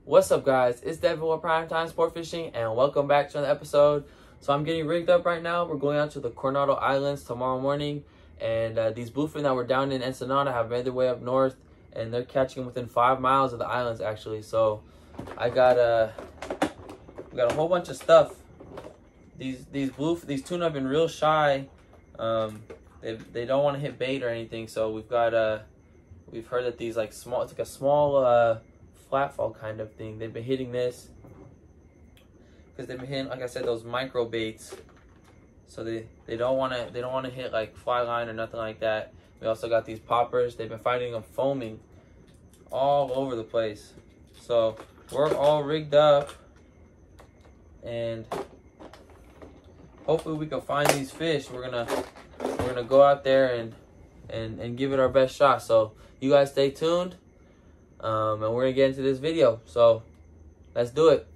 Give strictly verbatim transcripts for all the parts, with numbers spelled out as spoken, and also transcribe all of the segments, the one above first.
What's up, guys? It's Devin with Primetime Sport Fishing, and welcome back to another episode. So I'm getting rigged up right now. We're going out to the Coronado Islands tomorrow morning, and uh, these bluefin that were down in Ensenada have made their way up north, and they're catching within five miles of the islands actually. So I got a, uh, we got a whole bunch of stuff. These these blue these tuna have been real shy. Um, they they don't want to hit bait or anything. So we've got uh, we've heard that these like small, it's like a small uh. flatfall kind of thing. They've been hitting this because they've been hitting, like I said, those micro baits. So they they don't want to they don't want to hit like fly line or nothing like that. We also got these poppers. They've been finding them foaming all over the place. So we're all rigged up, and hopefully we can find these fish. We're gonna we're gonna go out there and and and give it our best shot. So you guys stay tuned. Um, and we're gonna get into this video, so let's do it.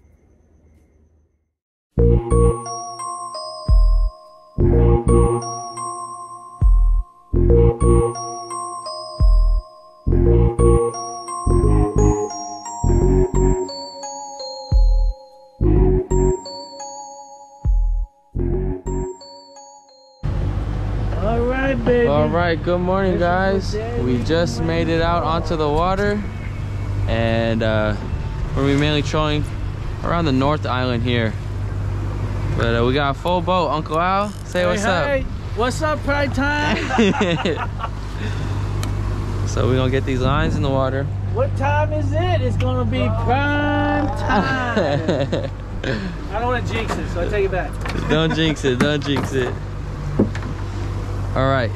All right, baby. All right, good morning, guys. We just made it out onto the water. And uh, we're gonna be mainly trolling around the North Island here. But uh, we got a full boat. Uncle Al, say hey, what's hey. up. What's up, Pride Time? So we're gonna get these lines in the water. What time is it? It's gonna be prime time. I don't want to jinx it, so I take it back. Don't jinx it, don't jinx it. All right.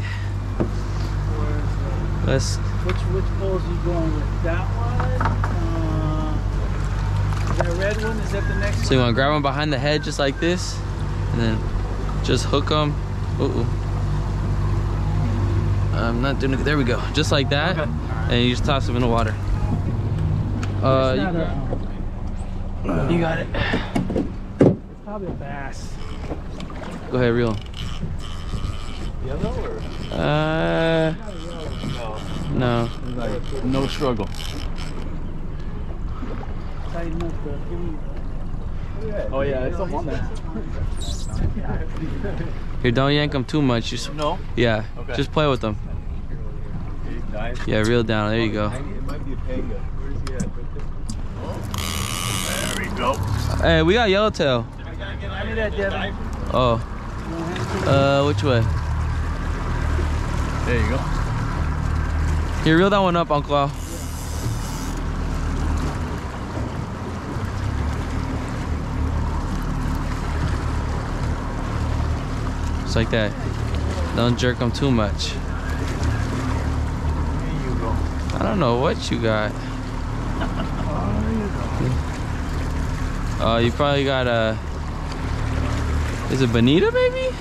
Let's. Which which poles are you going with? That one? Uh, is that red one? Is that the next one? So you want to grab them behind the head just like this, and then just hook them. Uh-oh. I'm not doing it. There we go. Just like that, okay. And you just toss them in the water. Uh, you, a, you got it. It's probably a bass. Go ahead, reel. Yellow or? Uh. No. Like, no struggle. Oh yeah, it's on there. Here, don't yank them too much. Just, no? Yeah, okay. Just play with them. Nice. Yeah, reel down. There you go. It might be a panga. Where's he at? Oh. There we go. Hey, we got Yellowtail. I need that, Devin. Oh. Uh, which way? There you go. Here, reel that one up, Uncle Al. Just like that. Don't jerk them too much. There you go. I don't know what you got. Oh, uh, you probably got a... Is it bonita, maybe?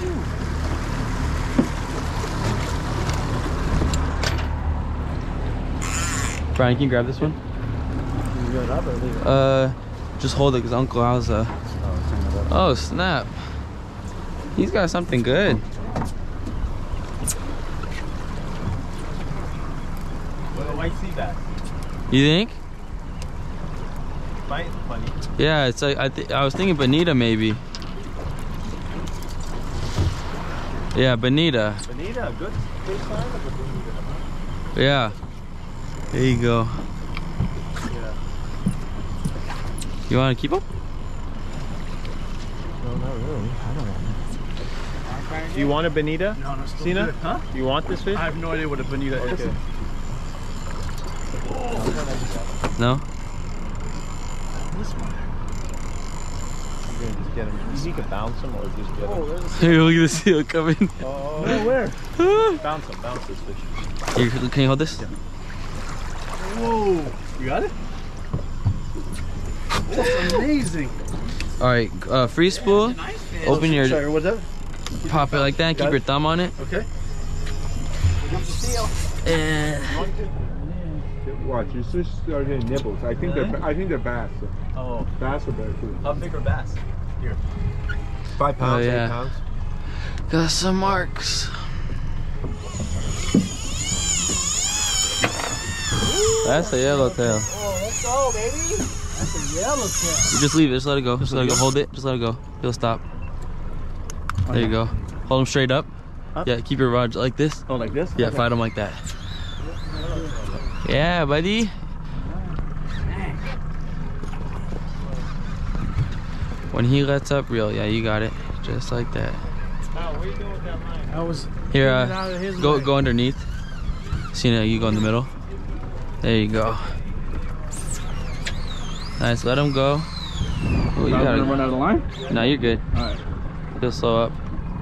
Brian, can you grab this one? You got it up or leave it? Uh, just hold it because Uncle Al's uh... Oh, snap. He's got something good. What a white sea bass. You think? Bite funny. Yeah, it's like I, th I was thinking bonita maybe. Yeah, bonita. Bonita, good, good sign of a bonita. Yeah. There you go. Yeah. You want to keep them? No, not really. I don't want it. Do you want a bonita? No, no, still Sina? good. Huh? You want this fish? I have no idea what a bonita is. Okay. No? This one. You're gonna just get him. You can bounce him or just get Oh, him. there's Here, look at the seal coming. Oh, no, where? bounce him, bounce this fish. Here, can you hold this? Yeah. Whoa. You got it? That's amazing. All right, uh, free spool. Yeah, nice fish. Open your, Sorry, what's that? pop it like that. Keep Got your it? thumb on it. Okay. And Watch, your fish are getting nibbles. I think they're I think they're bass. Oh. Bass are better too. How big are bass? Here. Five pounds, Oh, yeah. eight pounds. got some marks. That's a yellowtail. Oh, let's go, baby. That's a yellowtail. You just leave it. Just let it go. Just let it go. Hold it. Just let it go. It'll stop. There you go. Hold him straight up. Up? Yeah, keep your rod like this. Oh, like this? Yeah, Okay. fight him like that. Yeah, buddy. When he lets up, reel. Yeah, you got it. Just like that. Oh, what are you doing with that line? I was Here, getting it out uh, of his go way. go underneath. See now, you go in the middle. There you go. Nice. Let him go. Oh, you Are we gotta gonna run out of the line? No, you're good. All right. He'll slow up.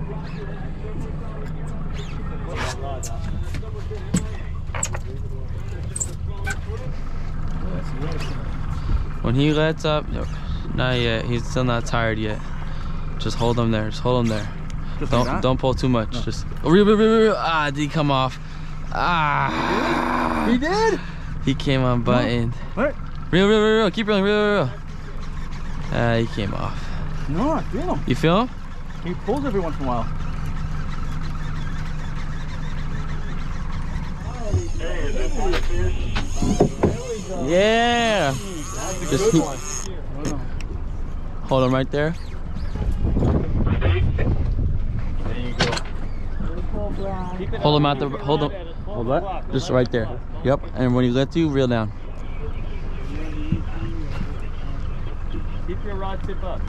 When he lets up, not yet. He's still not tired yet. Just hold him there. Just hold him there. Just don't like that? don't pull too much. No. Just oh, reel, reel, reel, reel. Ah, did he come off? Ah, He did? he came unbuttoned. What? Reel, reel, reel, reel. Keep reeling, reel, reel, reel. Ah, he came off. No, I feel him. You feel him? He pulls every once in a while. Yeah. Just keep, hold him right there. There you go. Hold him out the. Hold him. Hold what? Just right there. Yep. And when he lets you, reel down. Keep your rod tip up.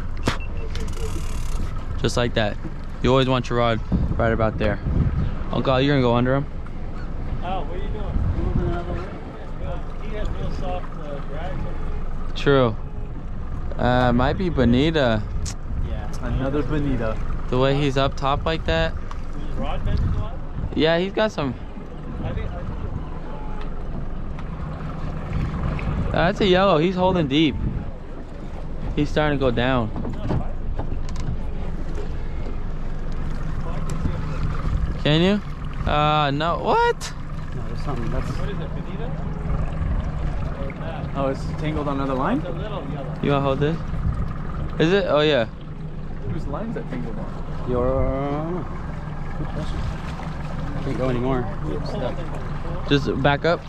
Just like that. You always want your rod right about there. Uncle, you're gonna go under him. Oh, what are you doing? Moving another way. He has real soft uh, drag. True. Uh, might be Bonita. Yeah. Another bonita. The way he's up top like that. Is his rod bending a lot? Yeah, he's got some. I think. I think That's a yellow. He's holding deep. He's starting to go down. Can you? Uh, no. What? No, there's something. That's. what is it, bonita? Or is that? Oh, it's tangled on another line? It's a little yellow. You wanna hold this? Is it? Oh yeah. Whose line's that tangled on? Your can't go anymore. Just back up.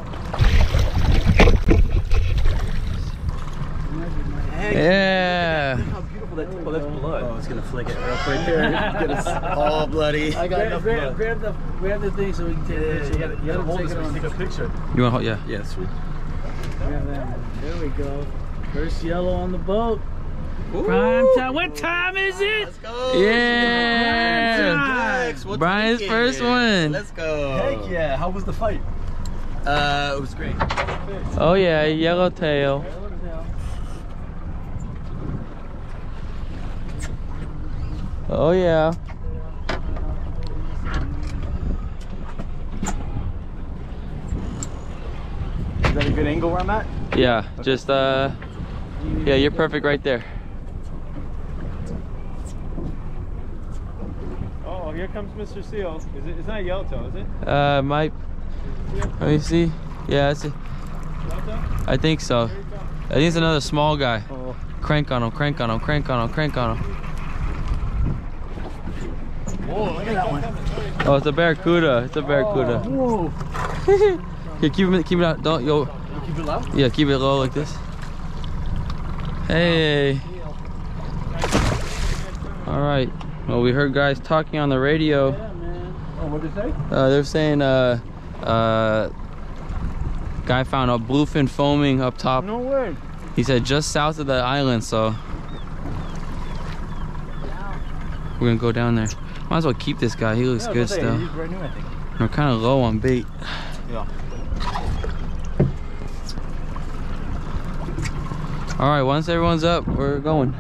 Yeah. How beautiful that tangle. Oh, that's blood. Oh, it's gonna flick it real quick there. Get us all bloody. I got grab, grab, grab the grab the thing so we can take a picture. You gotta, you gotta hold take this it so we on. can take a picture. You wanna hold? Yeah. Yeah, sweet. Grab that one. There we go. First yellow on the boat. Prime time. What time is it? Let's go. Yeah. Dex, what's Brian's thinking? first one. Let's go. Heck yeah. How was the fight? Uh, it was great. Oh yeah, yellowtail. Oh yeah. Is that a good angle where I'm at? Yeah. Just uh. Yeah, you're perfect right there. Oh, here comes Mister Seal. Is it? It's not Yellowtail, is it? Uh, might. Let me see. Yeah, it's. A, Yellowtail? I think so. Here he comes. I think it's another small guy. Oh. Crank on him. Crank on him. Crank on him. Crank on him. Whoa, look at that one. Oh, it's a barracuda. It's a barracuda. Whoa. Here, keep it. Keep it out. Don't yo. Keep it low? Yeah, keep it low like this. Hey. All right. Well, we heard guys talking on the radio. Yeah, man. Oh, what did it say? Uh, they're saying uh, uh, guy found a bluefin foaming up top. No way. He said just south of the island, so we're gonna go down there. Might as well keep this guy. He looks Yeah, I good was gonna say, still. he's brand new, I think. We're kind of low on bait. Yeah. All right, once everyone's up, we're going.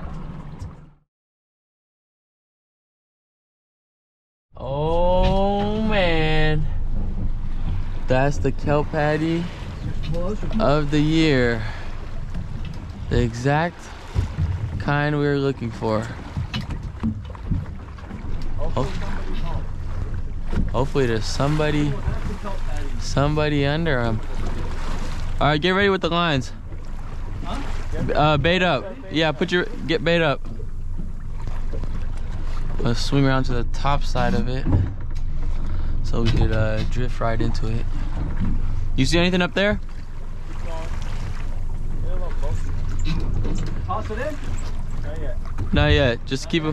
Oh man, that's the kelp patty of the year. The exact kind we were looking for. Ho- Hopefully there's somebody, somebody under them. All right, get ready with the lines. Uh, bait up. Yeah, put your, get bait up. Let's swing around to the top side of it so we could uh, drift right into it. You see anything up there? Toss it in? Not yet. Not yet. Just keep it.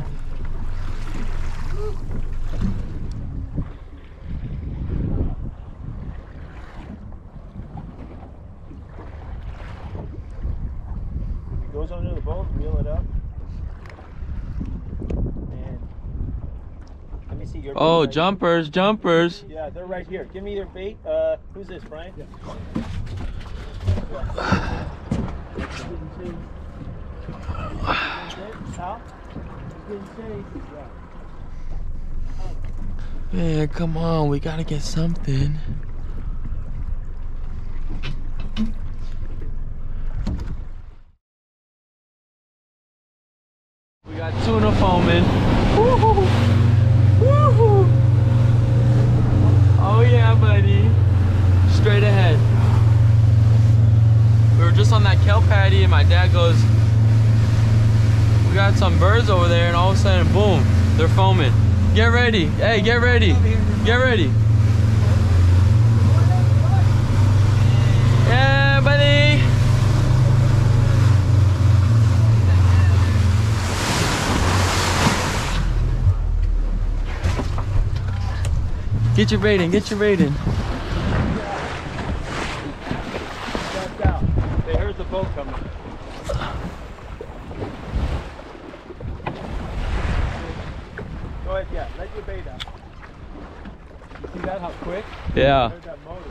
It goes under the boat, reel it up. And let me see your Oh, bait right jumpers, jumpers. here. Yeah, they're right here. Give me your bait. Uh, who's this, Brian? Yeah. Sal? Man, come on. We gotta get something. We got tuna foaming. Woohoo! Woohoo! Oh yeah, buddy. Straight ahead. We were just on that kelp patty and my dad goes, we got some birds over there, and all of a sudden, boom, they're foaming. Get ready. Hey, get ready. Get ready. Yeah, buddy. Get your bait in, get your bait in. Stepped out. They heard the boat coming. Go ahead, yeah, let your bait out. You see that, how quick? Yeah. Heard that motor.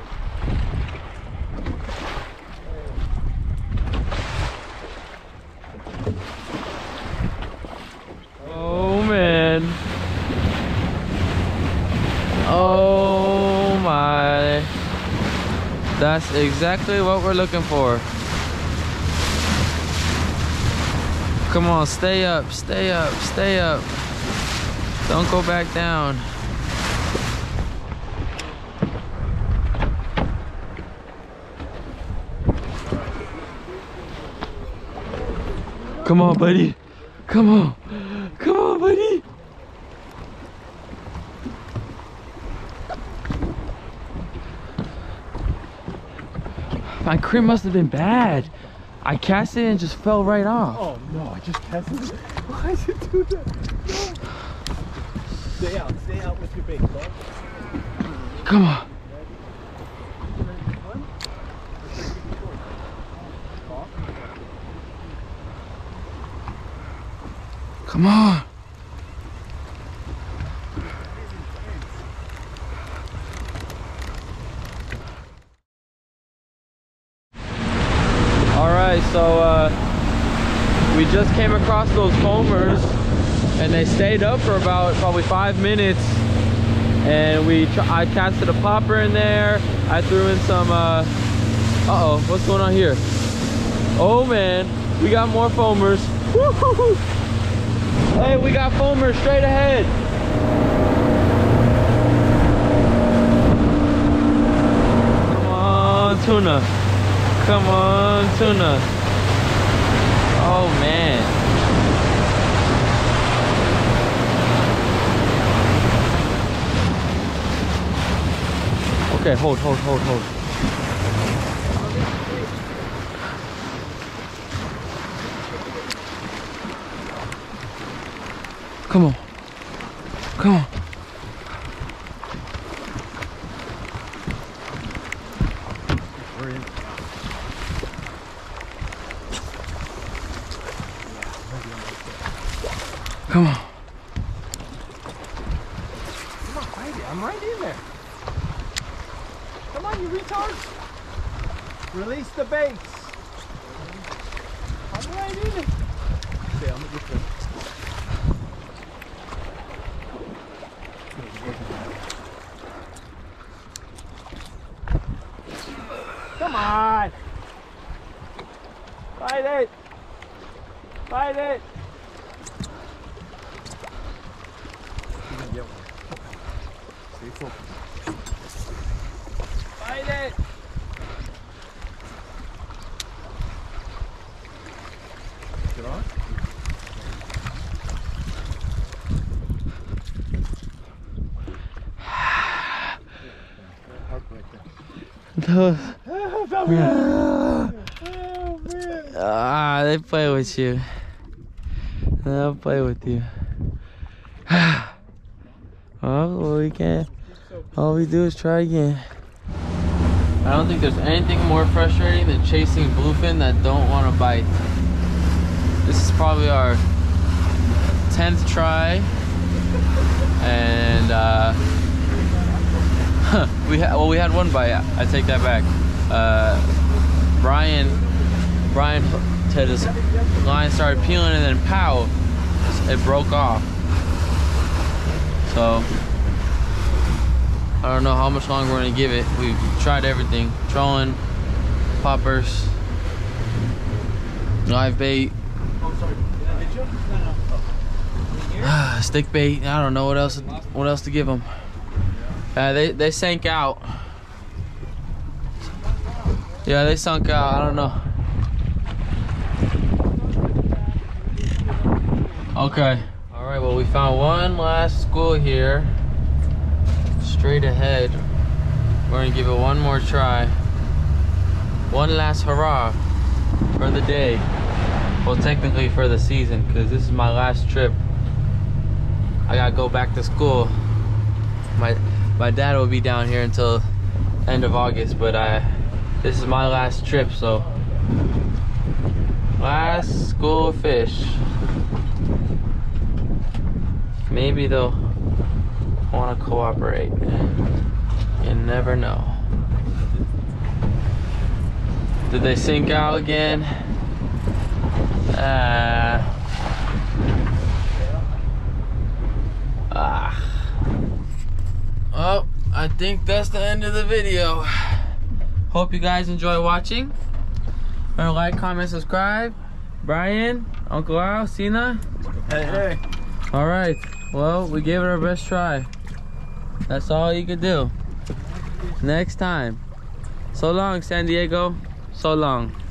Oh man. Oh my. That's exactly what we're looking for. Come on, stay up, stay up, stay up. Don't go back down. Come on, buddy. Come on. Come on, buddy. My crimp must have been bad. I cast it and it just fell right off. Oh no, I just casted it. Why did you do that? No. Stay out, stay out with your bait, dog. Come on. Come on. All right, so uh, we just came across those foamers, and they stayed up for about probably five minutes. And we, I casted a popper in there. I threw in some. Uh, uh oh, what's going on here? Oh man, we got more foamers. Woo-hoo-hoo. Hey, we got foamers straight ahead. Come on, tuna. Come on, tuna. Oh man. Okay, hold, hold, hold, hold. Come on. Come on. We're in. Come on. Come on, fight it. I'm right in there. Come on, you retards. Release the baits. I'm right in it. Okay, I'm gonna get the... Come on. Fight it. Fight it. You're gonna get one. Stay focused. Fight it. Get on. Those, Oh, man. ah, they they play with you. They'll play with you. Oh, we can't. All we do is try again. I don't think there's anything more frustrating than chasing bluefin that don't want to bite. This is probably our tenth try, and uh, we had well we had one bite. I take that back. Uh, Brian, Brian, his line started peeling, and then pow, it broke off. So I don't know how much longer we're gonna give it. We've tried everything: trolling, poppers, live bait, stick bait. I don't know what else. What else to give them? Uh, they they sank out. Yeah, they sunk out. I don't know. Okay. All right. Well, we found one last school here. Straight ahead. We're gonna give it one more try. One last hurrah for the day. Well, technically for the season, because this is my last trip. I gotta go back to school. My my dad will be down here until end of August, but I this is my last trip, so last school fish. Maybe they'll want to cooperate. You never know. Did they sink out again? Uh, ah. Well, I think that's the end of the video. Hope you guys enjoy watching. Remember, like, comment, subscribe. Brian, Uncle Al, Sina. Hey, hey. All right. Well, we gave it our best try. That's all you could do. Next time. So long, San Diego. So long.